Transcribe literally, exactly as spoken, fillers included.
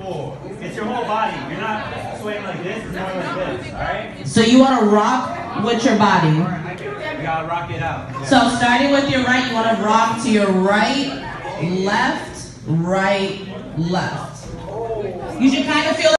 four. It's your whole body. You're not swaying like this, it's more like this, alright? So you want to rock with your body. You gotta rock it out. Yeah. So starting with your right, you want to rock to your right, left, right, left. You should kind of feel